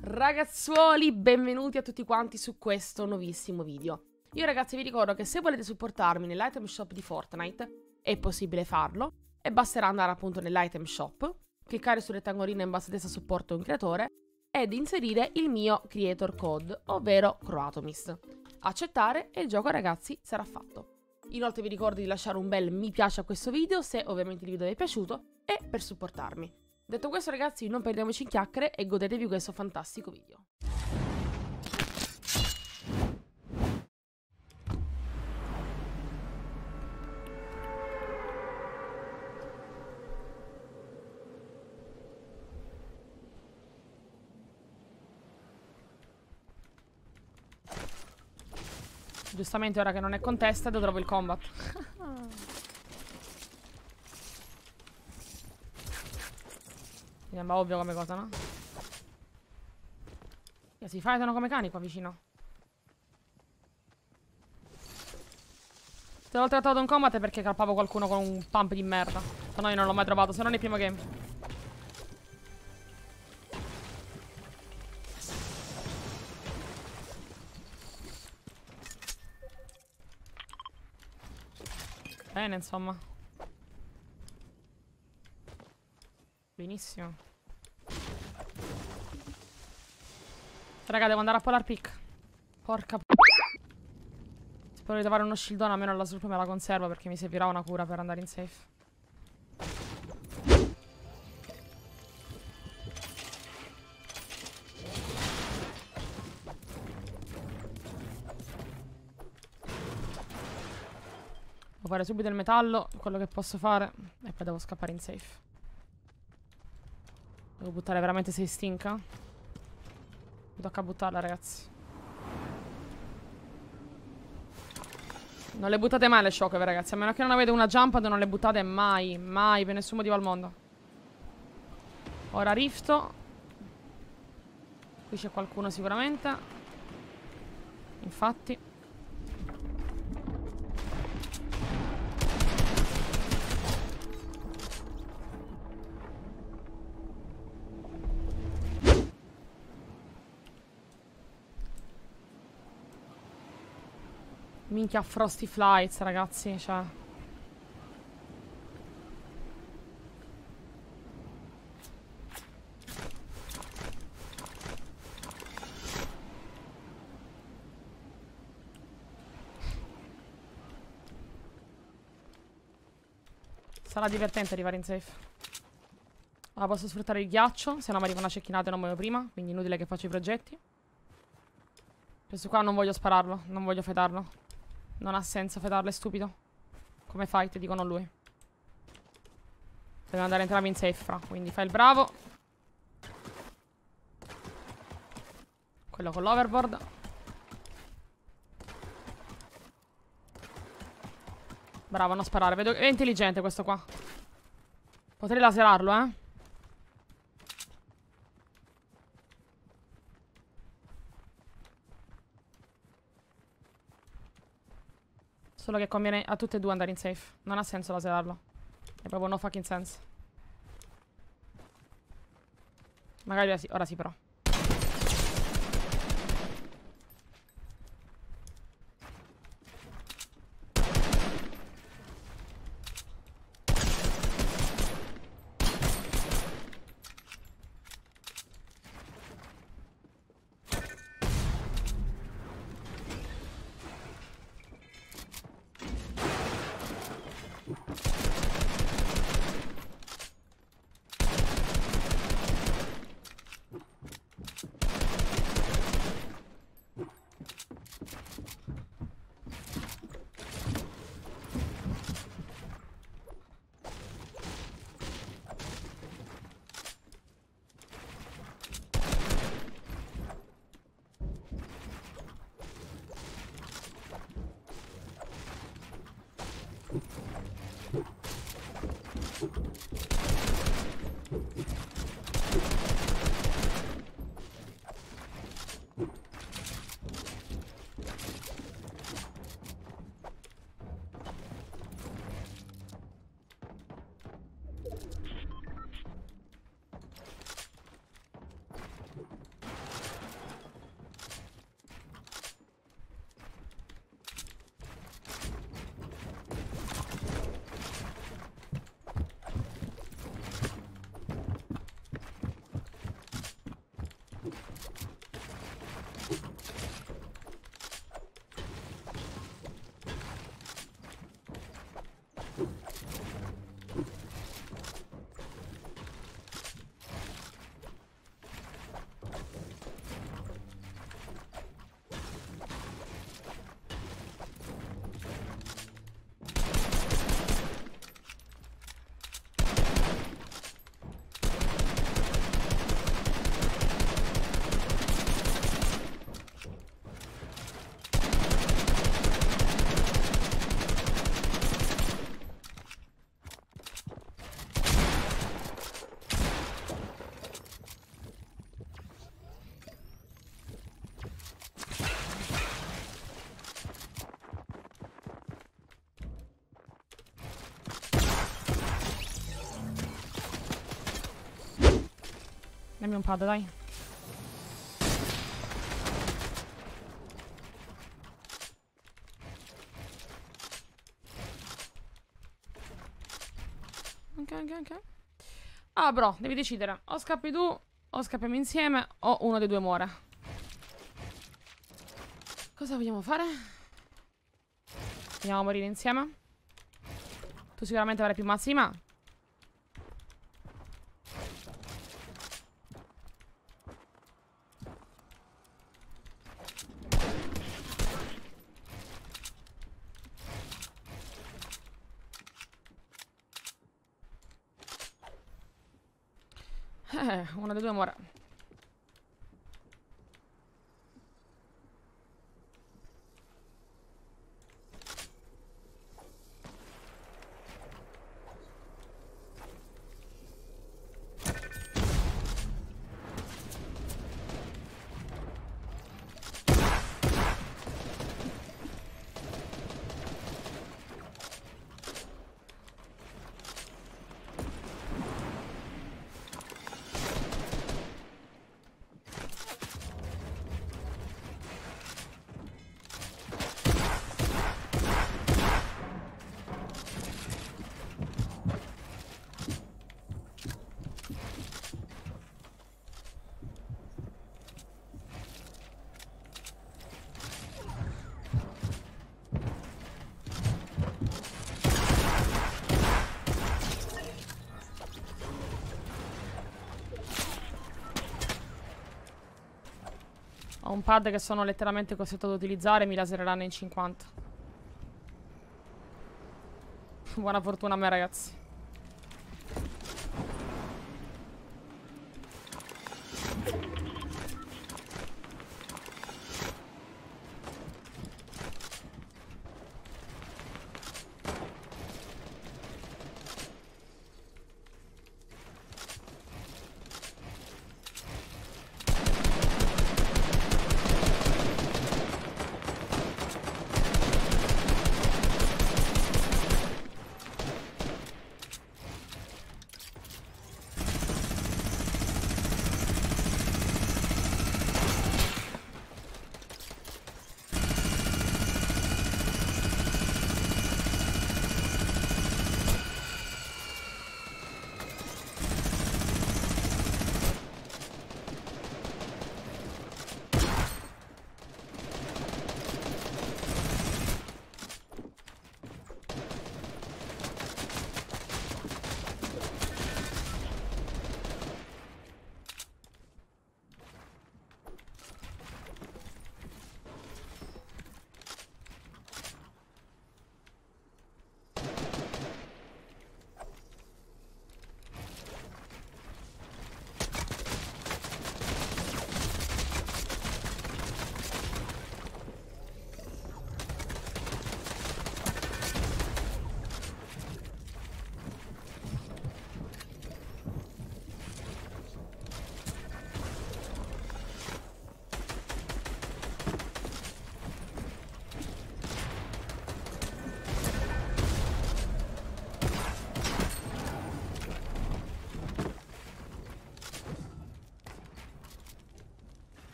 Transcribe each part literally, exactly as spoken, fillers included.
Ragazzuoli, benvenuti a tutti quanti su questo nuovissimo video. Io ragazzi vi ricordo che se volete supportarmi nell'item shop di Fortnite è possibile farlo e basterà andare appunto nell'item shop, cliccare sul rettangolino in basso a destra supporto un creatore ed inserire il mio creator code, ovvero Croatomist. Accettare e il gioco ragazzi sarà fatto. Inoltre vi ricordo di lasciare un bel mi piace a questo video se ovviamente il video vi è piaciuto e per supportarmi. Detto questo ragazzi, non perdiamoci in chiacchiere e godetevi questo fantastico video. Giustamente ora che non è contested trovo il combat. Mi sembra ovvio come cosa, no? Che si fightano come cani qua vicino. Se l'ho trattato un combat è perché calpavo qualcuno con un pump di merda. Se no io non l'ho mai trovato, se non nel primo game. Bene, insomma. Benissimo. Raga, devo andare a polar pick. Porca p***a. Spero di trovare uno shieldone, almeno la slurp me la conservo perché mi servirà una cura per andare in safe. Devo fare subito il metallo, quello che posso fare, e poi devo scappare in safe. Devo buttare veramente sei stinca. Mi tocca buttarla, ragazzi. Non le buttate mai le shockwave, ragazzi. A meno che non avete una jump, non le buttate mai, mai, per nessun motivo al mondo. Ora rifto. Qui c'è qualcuno sicuramente. Infatti. Minchia, Frosty Flights, ragazzi, cioè. Sarà divertente arrivare in safe. Ora posso sfruttare il ghiaccio, se no mi arriva una cecchinata e non muoio prima, quindi inutile che faccio i progetti. Questo qua non voglio spararlo, non voglio fetarlo. Non ha senso fetarlo, è stupido. Come fight, dicono lui. Devo andare entrambi in safe, fra. Quindi fai il bravo. Quello con l'overboard. Bravo, non sparare. Vedo che è intelligente questo qua. Potrei laserarlo, eh. Solo che conviene a tutte e due andare in safe. Non ha senso laserarlo. È proprio no fucking sense. Magari ora sì, ora sì però. Dammi un pad, dai. Ok, ok, ok. Ah, bro, devi decidere. O scappi tu, o scappiamo insieme, o uno dei due muore. Cosa vogliamo fare? Vogliamo morire insieme? Tu sicuramente avrai più mazzi di me. Eh, uno dei due muore. Ho un pad che sono letteralmente costretto ad utilizzare e mi lasereranno in cinquanta. Buona fortuna a me, ragazzi.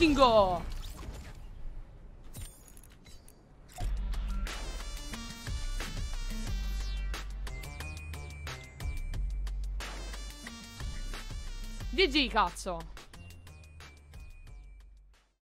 fucking go! G G, cazzo.